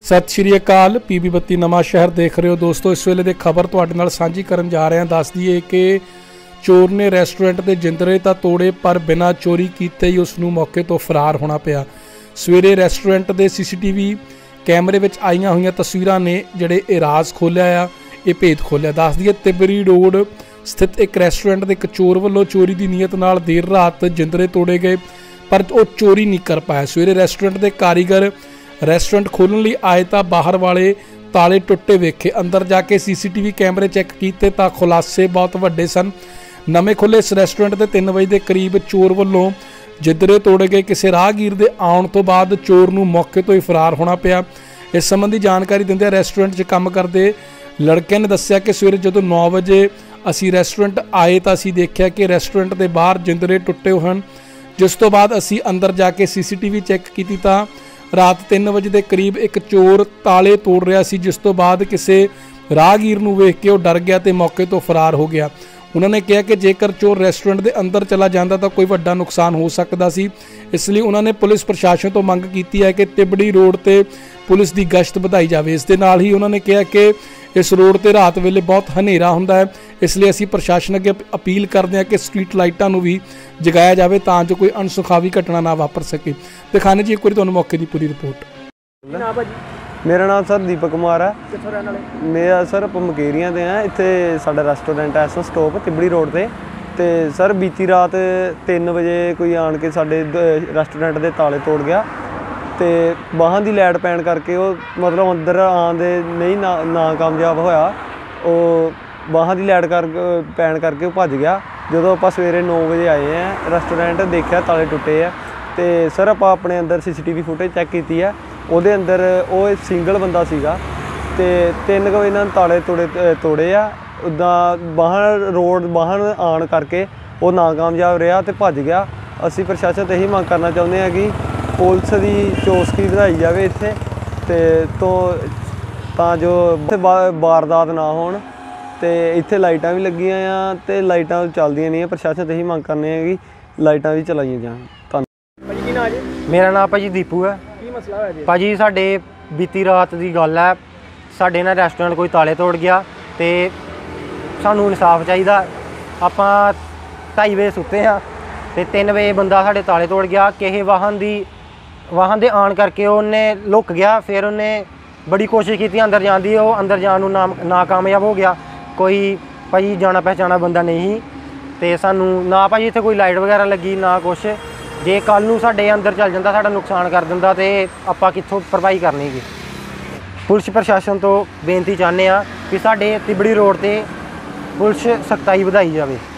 सत श्री अकाल। पीबी 32 नवा शहर देख रहे हो दोस्तों। इस वेले की खबर तुहाडे नाल सांझी करन जा रहे हैं। दस दईए कि चोर ने रेस्टोरेंट के जिंदरे तो तोड़े पर बिना चोरी कीते ही उसनूं मौके तो फरार होना पिया। सवेरे रेस्टोरेंट के CCTV कैमरे में आईयां हुई तस्वीरां ने जिहड़े ये राज खोलिया आ, ये भेद खोलिया। दस दईए तिबड़ी रोड स्थित एक रेस्टोरेंट के एक चोर वालों चोरी की नीयत नाल देर रात जिंदरे तोड़े गए, पर वो चोरी नहीं कर पाया। सवेरे रेस्टोरेंट के कारीगर रेस्टोरेंट खोलण लई आए तो बाहर वाले ताले टुटे वेखे। अंदर जाके CCTV कैमरे चैक किए तो खुलासे बहुत वड्डे सन। नवे खुले इस रेस्टोरेंट के 3 बजे के करीब चोर वालों जिंदरे तोड़े गए। किसी राहगीर के आउण तो बाद चोर नूं मौके तो ही फरार होना पिया। इस संबंधी जानकारी दिंदे रेस्टोरेंट 'च काम करते लड़के ने दस्सिया कि सवेरे जो 9 बजे असी रेस्टोरेंट आए तो असी देखा कि रेस्टोरेंट के बाहर जिंदरे टुटे हुए हैं। जिस तो बाद असी अंदर जाके CCTV चैक की तो रात 3 बजे के करीब एक चोर ताले तोड़ रहा सी, जिस तो बाद किसी राहगीर नूं वेख के वो डर गया तो मौके तो फरार हो गया। उन्होंने कहा कि जेकर चोर रेस्टोरेंट के अंदर चला जाता तो कोई वड्डा नुकसान हो सकता सी। इसलिए उन्होंने पुलिस प्रशासन तो मंग की है कि तिबड़ी रोड पर पुलिस की गश्त बढ़ाई जाए। इस दे नाल ही उन्होंने कहा कि इस रोड पर रात वेले बहुत हनेरा होंदा है, इसलिए असी प्रशासन अगे अपील करते हैं कि स्ट्रीट लाइटां नूं भी जगाया जाए तां जो कोई अणसुखावी घटना ना वापर सके। दिखाने जी एक बार तुहानूं मौके की पूरी रिपोर्ट। मेरा नाम सर दीपक कुमार है। मेरा सर आप मकेरिया के हैं। इत्थे साडा रेस्टोरेंट है एसो स्टॉप तिबड़ी रोड ते सर बीती रात 3 बजे कोई आण के साडे रेस्टोरेंट के ताले तोड़ गया तो बाहां की लाइट पैण करके वो मतलब अंदर आन दे नहीं नाकामयाब होया। वो बाहां की लाइट पैण करके वो भज गया। जो आप सवेरे 9 बजे आए हैं रेस्टोरेंट देखा ताले टुटे है तो सर आप अपने अंदर CCTV फुटेज चैक की है। ਉਹਦੇ अंदर वो सिंगल बंदा सीगा ते 3 ਵਜੇ ਇਹਨਾਂ ਤਾਲੇ ਤੋੜੇ ਆ। ਉੱਦਾਂ ਬਾਹਰ ਆਣ ਕਰਕੇ ਉਹ ਨਾਕਾਮਯਾਬ ਰਿਹਾ ਤੇ ਭੱਜ ਗਿਆ। ਅਸੀਂ ਪ੍ਰਸ਼ਾਸਨ ਤੋਂ ਇਹੀ ਮੰਗ ਕਰਨਾ ਚਾਹੁੰਦੇ ਹਾਂ ਕਿ ਪੁਲਿਸ ਦੀ ਚੌਕਸੀ ਵਧਾਈ ਜਾਵੇ ਇੱਥੇ ਤੇ ਤਾਂ ਜੋ ਇੱਥੇ ਵਾਰਦਾਤ ਨਾ ਹੋਣ ਤੇ ਇੱਥੇ ਲਾਈਟਾਂ ਵੀ ਲੱਗੀਆਂ ਆ ਤੇ ਲਾਈਟਾਂ ਚੱਲਦੀਆਂ ਨਹੀਂ ਆ। ਪ੍ਰਸ਼ਾਸਨ ਤੋਂ ਇਹੀ ਮੰਗ ਕਰਨੇ ਆ ਕਿ ਲਾਈਟਾਂ ਵੀ ਚਲਾਈਆਂ ਜਾਣ। ਧੰਨਵਾਦ। ਕੀ ਨਾਮ ਜੀ? ਮੇਰਾ ਨਾਮ ਭਾਜੀ ਦੀਪੂ ਹੈ। भाजी साढ़े बीती रात की गल है, साढ़े ना रेस्टोरेंट कोई ताले तोड़ गया तो सानू इंसाफ चाहिए। आप 2:30 बजे सुते हैं तो 3 बजे बंदा साढ़े ताले तोड़ गया। किसी वाहन दे आन करके उन्हें लुक गया। फिर उन्हें बड़ी कोशिश की अंदर जाने की, वो अंदर जाने नाकामयाब हो गया। कोई भाजी जाना पहचाना बंदा नहीं तो सानू ना भाजी इत्थे कोई लाइट वगैरह लगी ना कुछ। जे कल नूं साडे अंदर चल जाता साडा नुकसान कर दिंदा तो आपां कित्थों भरपाई करनी गी। पुलिस प्रशासन तो बेनती चाहते हैं कि साडे तिबड़ी रोड ते पुलिस सख्ताई वधाई जाए।